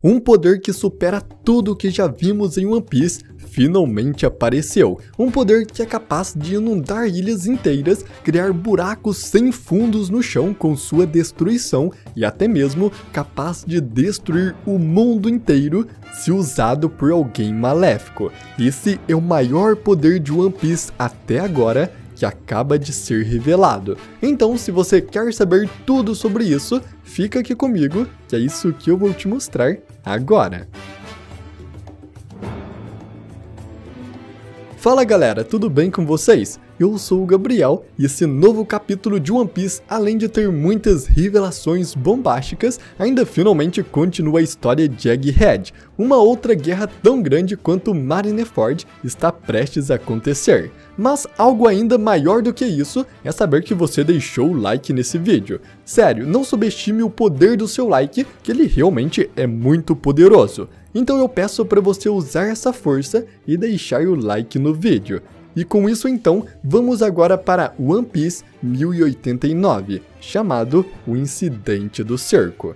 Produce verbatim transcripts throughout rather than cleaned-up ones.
Um poder que supera tudo o que já vimos em One Piece finalmente apareceu. Um poder que é capaz de inundar ilhas inteiras, criar buracos sem fundos no chão com sua destruição e até mesmo capaz de destruir o mundo inteiro se usado por alguém maléfico. Esse é o maior poder de One Piece até agora, que acaba de ser revelado. Então, se você quer saber tudo sobre isso, fica aqui comigo, que é isso que eu vou te mostrar agora. Fala galera, tudo bem com vocês? Eu sou o Gabriel e esse novo capítulo de One Piece, além de ter muitas revelações bombásticas, ainda finalmente continua a história de Egghead. Uma outra guerra tão grande quanto Marineford está prestes a acontecer. Mas algo ainda maior do que isso é saber que você deixou o like nesse vídeo. Sério, não subestime o poder do seu like, que ele realmente é muito poderoso. Então eu peço para você usar essa força e deixar o like no vídeo. E com isso então, vamos agora para One Piece mil e oitenta e nove, chamado O Incidente do Cerco.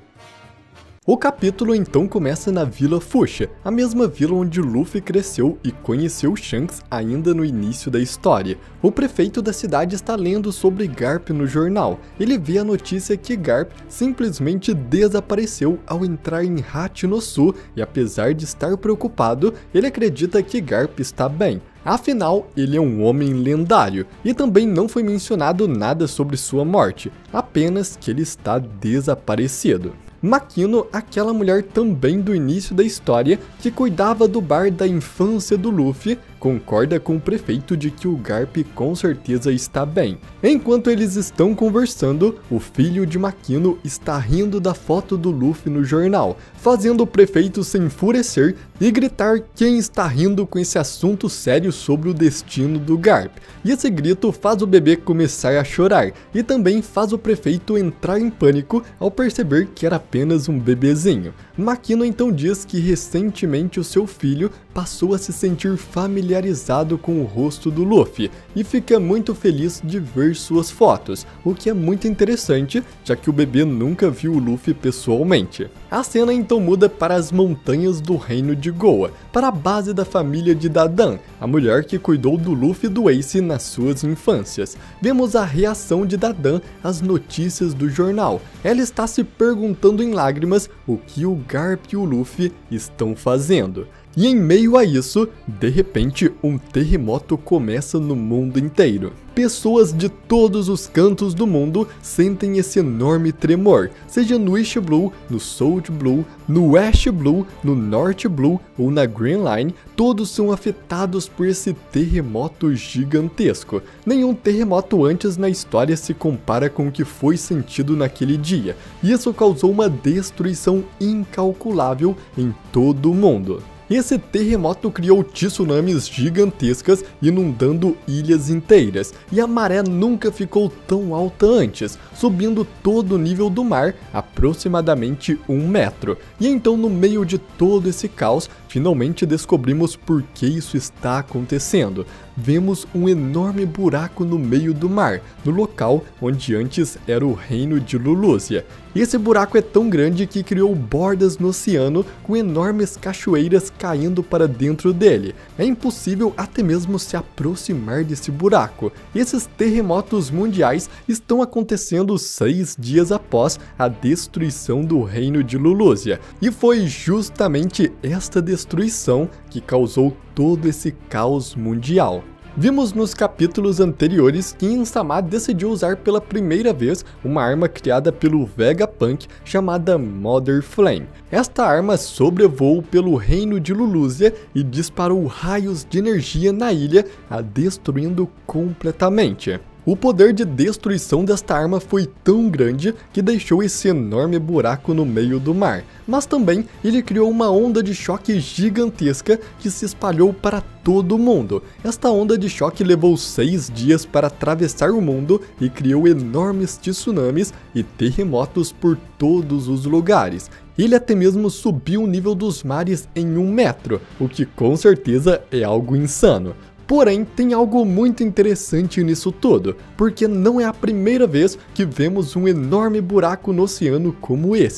O capítulo então começa na Vila Fuchsia, a mesma vila onde Luffy cresceu e conheceu Shanks ainda no início da história. O prefeito da cidade está lendo sobre Garp no jornal. Ele vê a notícia que Garp simplesmente desapareceu ao entrar em Hachinosu e apesar de estar preocupado, ele acredita que Garp está bem. Afinal, ele é um homem lendário, e também não foi mencionado nada sobre sua morte, apenas que ele está desaparecido. Makino, aquela mulher também do início da história, que cuidava do bar da infância do Luffy, concorda com o prefeito de que o Garp com certeza está bem. Enquanto eles estão conversando, o filho de Makino está rindo da foto do Luffy no jornal, fazendo o prefeito se enfurecer e gritar quem está rindo com esse assunto sério sobre o destino do Garp. E esse grito faz o bebê começar a chorar, e também faz o prefeito entrar em pânico ao perceber que era apenas um bebezinho. Makino então diz que recentemente o seu filho passou a se sentir familiarizado com o rosto do Luffy e fica muito feliz de ver suas fotos, o que é muito interessante, já que o bebê nunca viu o Luffy pessoalmente. A cena então muda para as montanhas do reino de Goa, para a base da família de Dadan, a mulher que cuidou do Luffy e do Ace nas suas infâncias. Vemos a reação de Dadan às notícias do jornal. Ela está se perguntando em lágrimas o que o Garp e o Luffy estão fazendo. E em meio a isso, de repente, um terremoto começa no mundo inteiro. Pessoas de todos os cantos do mundo sentem esse enorme tremor, seja no East Blue, no South Blue, no West Blue, no North Blue ou na Green Line, todos são afetados por esse terremoto gigantesco. Nenhum terremoto antes na história se compara com o que foi sentido naquele dia, e isso causou uma destruição incalculável em todo o mundo. Esse terremoto criou tsunamis gigantescas inundando ilhas inteiras, e a maré nunca ficou tão alta antes, subindo todo o nível do mar, aproximadamente um metro. E então, no meio de todo esse caos, finalmente descobrimos por que isso está acontecendo. Vemos um enorme buraco no meio do mar, no local onde antes era o reino de Lulusia. E esse buraco é tão grande que criou bordas no oceano com enormes cachoeiras caindo para dentro dele. É impossível até mesmo se aproximar desse buraco. Esses terremotos mundiais estão acontecendo seis dias após a destruição do reino de Lulusia. E foi justamente esta destruição que causou todo esse caos mundial. Vimos nos capítulos anteriores que Insama decidiu usar pela primeira vez uma arma criada pelo Vegapunk chamada Mother Flame. Esta arma sobrevoou pelo reino de Lulusia e disparou raios de energia na ilha, a destruindo completamente. O poder de destruição desta arma foi tão grande que deixou esse enorme buraco no meio do mar, mas também ele criou uma onda de choque gigantesca que se espalhou para todo o mundo. Esta onda de choque levou seis dias para atravessar o mundo e criou enormes tsunamis e terremotos por todos os lugares. Ele até mesmo subiu o nível dos mares em um metro, o que com certeza é algo insano. Porém, tem algo muito interessante nisso tudo, porque não é a primeira vez que vemos um enorme buraco no oceano como esse.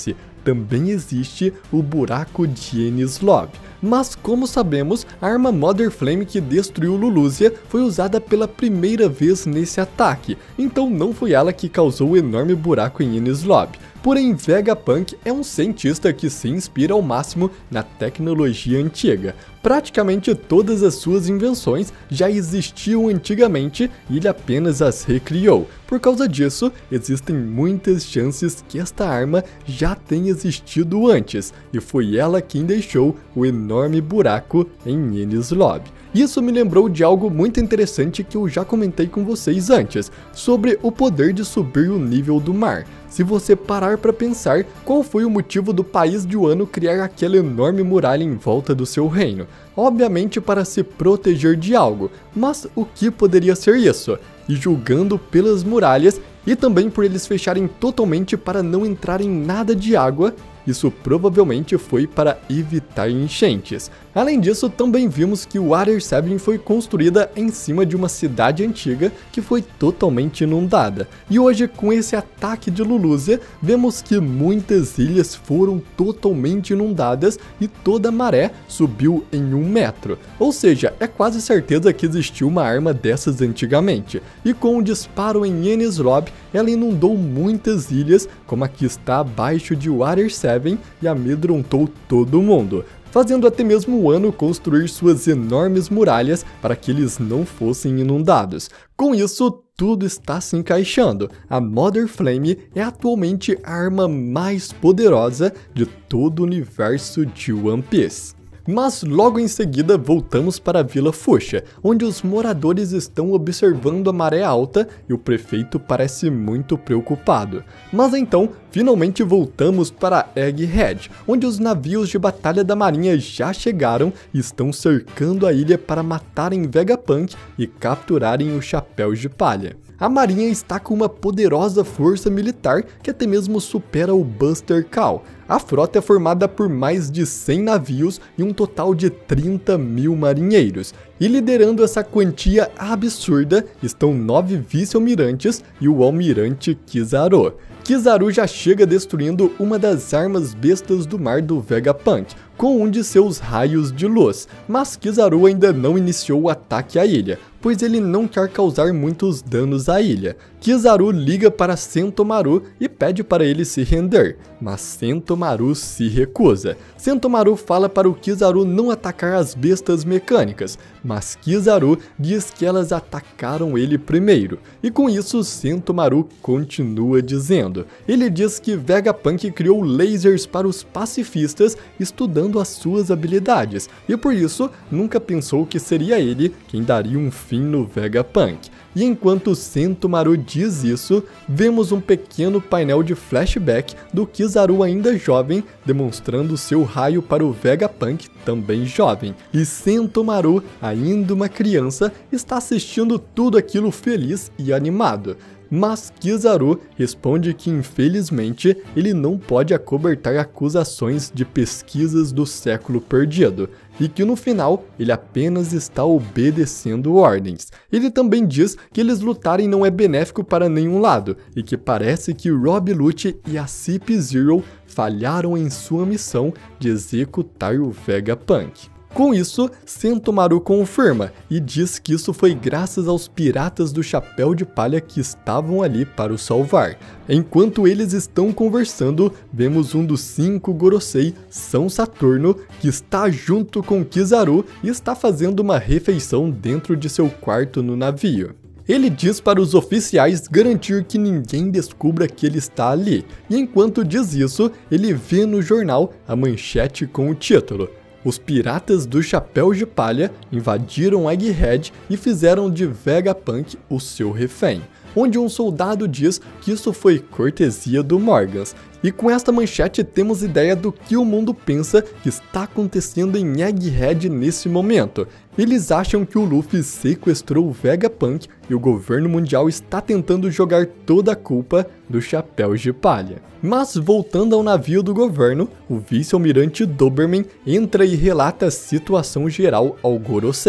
também existe o buraco de Enies Lobby. Mas como sabemos, a arma Mother Flame que destruiu Lulusia foi usada pela primeira vez nesse ataque, então não foi ela que causou o enorme buraco em Enies Lobby. Porém, Vegapunk é um cientista que se inspira ao máximo na tecnologia antiga. Praticamente todas as suas invenções já existiam antigamente e ele apenas as recriou. Por causa disso, existem muitas chances que esta arma já tenha existido antes, e foi ela quem deixou o enorme buraco em Enies Lobby. Isso me lembrou de algo muito interessante que eu já comentei com vocês antes, sobre o poder de subir o nível do mar. Se você parar para pensar, qual foi o motivo do país de Wano criar aquela enorme muralha em volta do seu reino? Obviamente para se proteger de algo, mas o que poderia ser isso? E julgando pelas muralhas, e também por eles fecharem totalmente para não entrarem nada de água, isso provavelmente foi para evitar enchentes. Além disso, também vimos que Water sete foi construída em cima de uma cidade antiga que foi totalmente inundada. E hoje, com esse ataque de Lulusia, vemos que muitas ilhas foram totalmente inundadas e toda a maré subiu em um metro. Ou seja, é quase certeza que existiu uma arma dessas antigamente. E com o disparo em Enies Lobby, ela inundou muitas ilhas, como a que está abaixo de Water sete, e amedrontou todo mundo, fazendo até mesmo Wano construir suas enormes muralhas para que eles não fossem inundados. Com isso, tudo está se encaixando. A Mother Flame é atualmente a arma mais poderosa de todo o universo de One Piece. Mas logo em seguida voltamos para a Vila Fuchsia, onde os moradores estão observando a maré alta e o prefeito parece muito preocupado. Mas então, finalmente voltamos para Egghead, onde os navios de batalha da marinha já chegaram e estão cercando a ilha para matarem Vegapunk e capturarem os Chapéus de Palha. A marinha está com uma poderosa força militar que até mesmo supera o Buster Call. A frota é formada por mais de cem navios e um total de trinta mil marinheiros. E liderando essa quantia absurda estão nove vice-almirantes e o almirante Kizaru. Kizaru já chega destruindo uma das armas bestas do mar do Vegapunk, com um de seus raios de luz, mas Kizaru ainda não iniciou o ataque à ilha, pois ele não quer causar muitos danos à ilha. Kizaru liga para Sentomaru e pede para ele se render, mas Sentomaru se recusa. Sentomaru fala para o Kizaru não atacar as bestas mecânicas, mas Kizaru diz que elas atacaram ele primeiro, e com isso Sentomaru continua dizendo. Ele diz que Vegapunk criou lasers para os pacifistas estudando as suas habilidades, e por isso nunca pensou que seria ele quem daria um fim no Vegapunk. E enquanto Sentomaru diz isso, vemos um pequeno painel de flashback do Kizaru ainda jovem, demonstrando seu raio para o Vegapunk também jovem. E Sentomaru, ainda uma criança, está assistindo tudo aquilo feliz e animado. Mas Kizaru responde que infelizmente ele não pode acobertar acusações de pesquisas do século perdido, e que no final ele apenas está obedecendo ordens. Ele também diz que eles lutarem não é benéfico para nenhum lado, e que parece que Rob Lucci e a Cip Zero falharam em sua missão de executar o Vegapunk. Com isso, Sentomaru confirma e diz que isso foi graças aos piratas do Chapéu de Palha que estavam ali para o salvar. Enquanto eles estão conversando, vemos um dos cinco Gorosei, São Saturno, que está junto com Kizaru e está fazendo uma refeição dentro de seu quarto no navio. Ele diz para os oficiais garantir que ninguém descubra que ele está ali, e enquanto diz isso, ele vê no jornal a manchete com o título: os piratas do Chapéu de Palha invadiram Egghead e fizeram de Vegapunk o seu refém, onde um soldado diz que isso foi cortesia do Morgans. E com esta manchete temos ideia do que o mundo pensa que está acontecendo em Egghead nesse momento. Eles acham que o Luffy sequestrou o Vegapunk e o governo mundial está tentando jogar toda a culpa dos Chapéus de Palha. Mas voltando ao navio do governo, o vice-almirante Doberman entra e relata a situação geral ao Gorosei.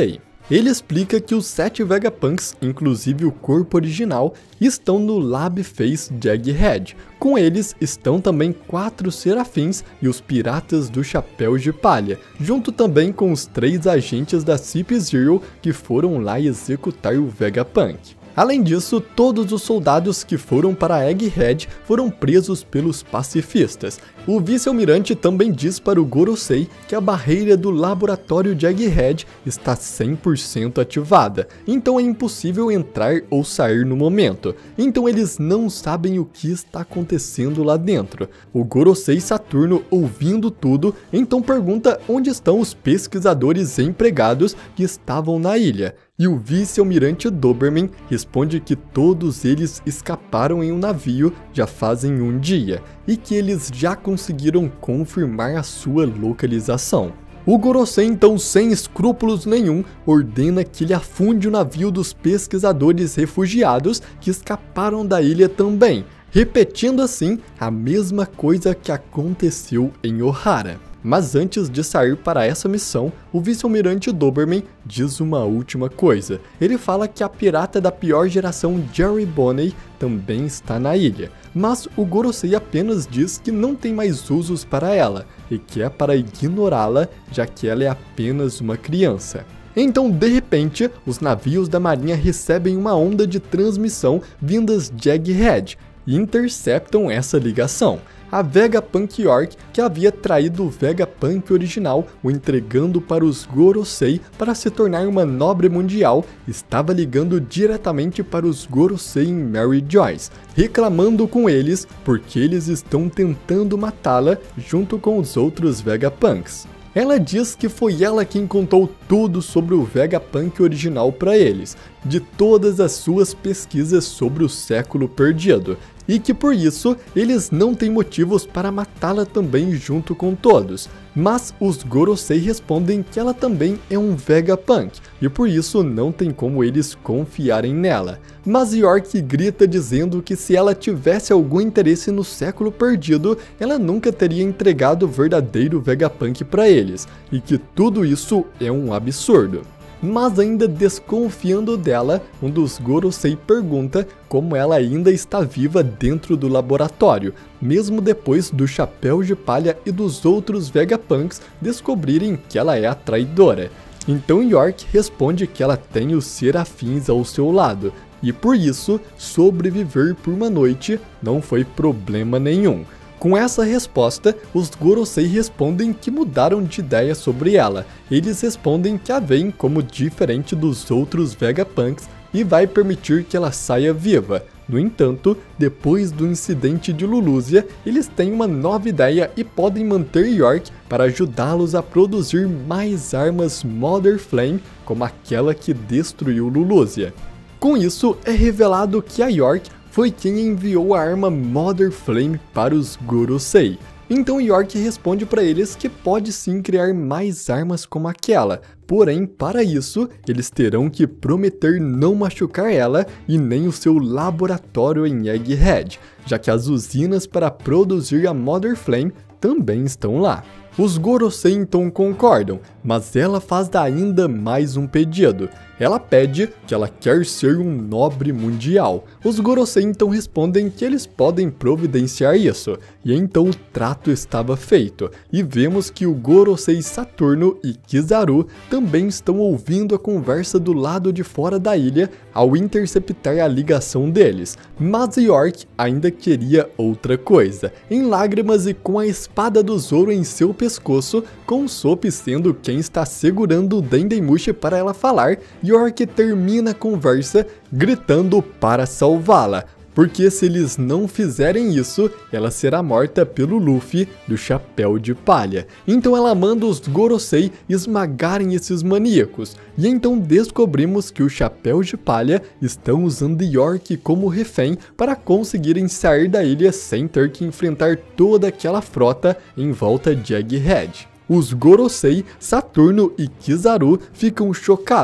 Ele explica que os sete Vegapunks, inclusive o corpo original, estão no Lab Face de Egghead. Com eles estão também quatro serafins e os piratas do Chapéu de Palha, junto também com os três agentes da C P zero que foram lá executar o Vegapunk. Além disso, todos os soldados que foram para Egghead foram presos pelos pacifistas. O vice-almirante também diz para o Gorosei que a barreira do laboratório de Egghead está cem por cento ativada, então é impossível entrar ou sair no momento. Então eles não sabem o que está acontecendo lá dentro. O Gorosei Saturno, ouvindo tudo, então pergunta onde estão os pesquisadores empregados que estavam na ilha. E o vice-almirante Doberman responde que todos eles escaparam em um navio já fazem um dia, e que eles já conseguiram confirmar a sua localização. O Gorosei então, sem escrúpulos nenhum, ordena que ele afunde o navio dos pesquisadores refugiados que escaparam da ilha também, repetindo assim a mesma coisa que aconteceu em Ohara. Mas antes de sair para essa missão, o vice-almirante Doberman diz uma última coisa. Ele fala que a pirata da pior geração Jerry Bonney também está na ilha, mas o Gorosei apenas diz que não tem mais usos para ela e que é para ignorá-la, já que ela é apenas uma criança. Então, de repente, os navios da marinha recebem uma onda de transmissão vindas de Egghead e interceptam essa ligação. A Vegapunk York, que havia traído o Vegapunk original, o entregando para os Gorosei para se tornar uma nobre mundial, estava ligando diretamente para os Gorosei em Mary Joyce, reclamando com eles porque eles estão tentando matá-la junto com os outros Vegapunks. Ela diz que foi ela quem contou tudo sobre o Vegapunk original para eles, de todas as suas pesquisas sobre o século perdido, e que por isso eles não têm motivos para matá-la também junto com todos. Mas os Gorosei respondem que ela também é um Vegapunk, e por isso não tem como eles confiarem nela. Mas York grita dizendo que se ela tivesse algum interesse no século perdido, ela nunca teria entregado o verdadeiro Vegapunk para eles, e que tudo isso é um absurdo. Mas ainda desconfiando dela, um dos Gorosei pergunta como ela ainda está viva dentro do laboratório, mesmo depois do Chapéu de Palha e dos outros Vegapunks descobrirem que ela é a traidora. Então York responde que ela tem os serafins ao seu lado, e por isso sobreviver por uma noite não foi problema nenhum. Com essa resposta, os Gorosei respondem que mudaram de ideia sobre ela. Eles respondem que a veem como diferente dos outros Vegapunks e vai permitir que ela saia viva. No entanto, depois do incidente de Lulusia, eles têm uma nova ideia e podem manter York para ajudá-los a produzir mais armas Mother Flame, como aquela que destruiu Lulusia. Com isso, é revelado que a York foi quem enviou a arma Mother Flame para os Gorosei. Então York responde para eles que pode sim criar mais armas como aquela, porém para isso eles terão que prometer não machucar ela e nem o seu laboratório em Egghead, já que as usinas para produzir a Mother Flame também estão lá. Os Gorosei então concordam, mas ela faz ainda mais um pedido. Ela pede que ela quer ser um nobre mundial. Os Gorosei então respondem que eles podem providenciar isso, e então o trato estava feito, e vemos que o Gorosei Saturno e Kizaru também estão ouvindo a conversa do lado de fora da ilha ao interceptar a ligação deles, mas York ainda queria outra coisa. Em lágrimas e com a espada do Zoro em seu pescoço, com Sop sendo quem está segurando o Dendemushi para ela falar, York termina a conversa gritando para salvá-la, porque se eles não fizerem isso, ela será morta pelo Luffy do Chapéu de Palha. Então ela manda os Gorosei esmagarem esses maníacos, e então descobrimos que o Chapéu de Palha estão usando York como refém para conseguirem sair da ilha sem ter que enfrentar toda aquela frota em volta de Egghead. Os Gorosei, Saturno e Kizaru ficam chocados,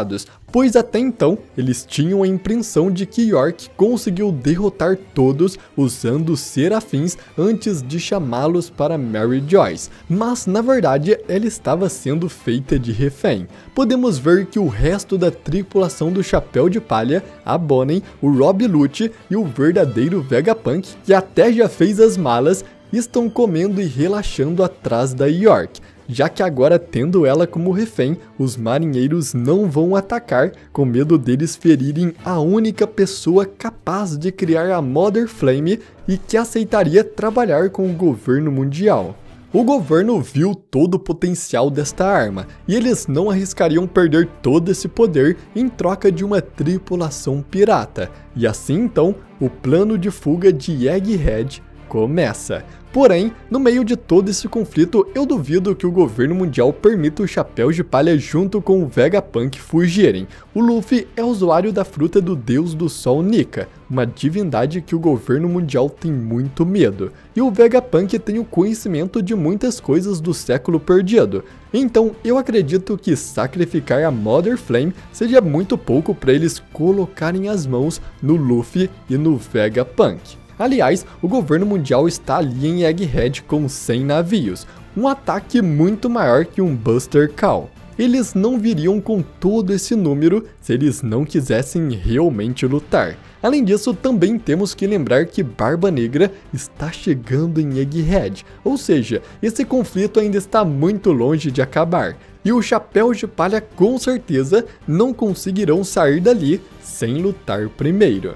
pois até então eles tinham a impressão de que York conseguiu derrotar todos usando serafins antes de chamá-los para Mary Joyce, mas na verdade ela estava sendo feita de refém. Podemos ver que o resto da tripulação do Chapéu de Palha, a Bonnie, o Rob Lucci e o verdadeiro Vegapunk, que até já fez as malas, estão comendo e relaxando atrás da York, já que agora, tendo ela como refém, os marinheiros não vão atacar com medo deles ferirem a única pessoa capaz de criar a Mother Flame e que aceitaria trabalhar com o governo mundial. O governo viu todo o potencial desta arma e eles não arriscariam perder todo esse poder em troca de uma tripulação pirata, e assim então o plano de fuga de Egghead começa. Porém, no meio de todo esse conflito, eu duvido que o governo mundial permita os Chapéus de Palha junto com o Vegapunk fugirem. O Luffy é usuário da fruta do deus do sol Nika, uma divindade que o governo mundial tem muito medo. E o Vegapunk tem o conhecimento de muitas coisas do século perdido. Então, eu acredito que sacrificar a Mother Flame seja muito pouco para eles colocarem as mãos no Luffy e no Vegapunk. Aliás, o governo mundial está ali em Egghead com cem navios, um ataque muito maior que um Buster Call. Eles não viriam com todo esse número se eles não quisessem realmente lutar. Além disso, também temos que lembrar que Barba Negra está chegando em Egghead, ou seja, esse conflito ainda está muito longe de acabar. E os Chapéus de Palha com certeza não conseguirão sair dali sem lutar primeiro.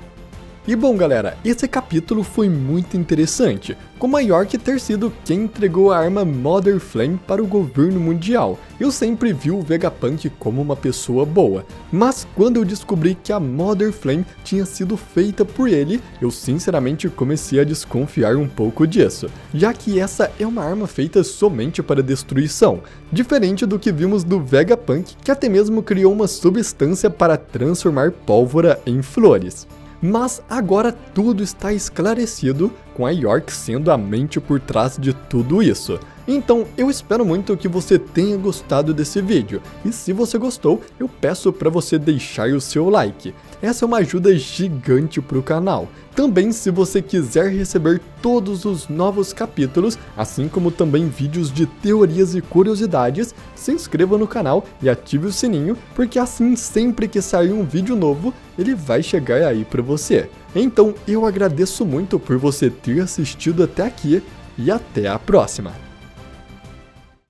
E bom galera, esse capítulo foi muito interessante, como a York ter sido quem entregou a arma Mother Flame para o governo mundial. Eu sempre vi o Vegapunk como uma pessoa boa, mas quando eu descobri que a Mother Flame tinha sido feita por ele, eu sinceramente comecei a desconfiar um pouco disso, já que essa é uma arma feita somente para destruição, diferente do que vimos do Vegapunk, que até mesmo criou uma substância para transformar pólvora em flores. Mas agora tudo está esclarecido, com a York sendo a mente por trás de tudo isso. Então eu espero muito que você tenha gostado desse vídeo, e se você gostou, eu peço para você deixar o seu like. Essa é uma ajuda gigante para o canal. Também, se você quiser receber todos os novos capítulos, assim como também vídeos de teorias e curiosidades, se inscreva no canal e ative o sininho, porque assim sempre que sair um vídeo novo, ele vai chegar aí para você. Então eu agradeço muito por você ter assistido até aqui e até a próxima!